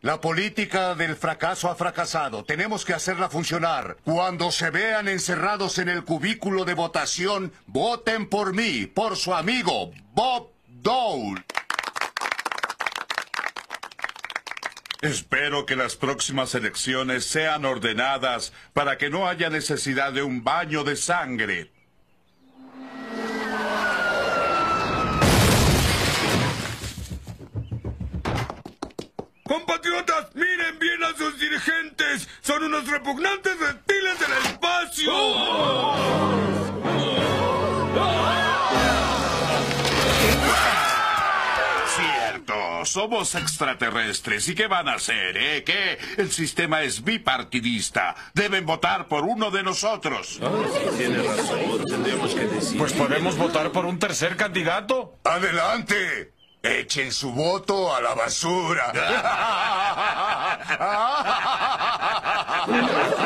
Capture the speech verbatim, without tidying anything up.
La política del fracaso ha fracasado. Tenemos que hacerla funcionar. Cuando se vean encerrados en el cubículo de votación, voten por mí, por su amigo, Bob Dole. Espero que las próximas elecciones sean ordenadas para que no haya necesidad de un baño de sangre. ¡Compatriotas, miren bien a sus dirigentes! ¡Son unos repugnantes reptiles del espacio! Cierto, somos extraterrestres. ¿Y qué van a hacer, eh? ¿Qué? El sistema es bipartidista. Deben votar por uno de nosotros. Tiene razón, tendríamos que decir. Pues podemos votar por un tercer candidato. ¡Adelante! ¡Echen su voto a la basura!